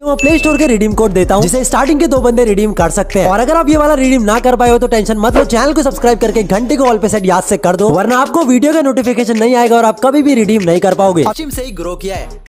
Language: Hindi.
मैं प्ले स्टोर के रिडीम कोड देता हूँ जिसे स्टार्टिंग के 2 बंदे रिडीम कर सकते हैं। और अगर आप ये वाला रिडीम ना कर पाए हो तो टेंशन मत लो, चैनल को सब्सक्राइब करके घंटे को ऑल पे सेट याद से कर दो, वरना आपको वीडियो का नोटिफिकेशन नहीं आएगा और आप कभी भी रिडीम नहीं कर पाओगे। से ही ग्रो किया है।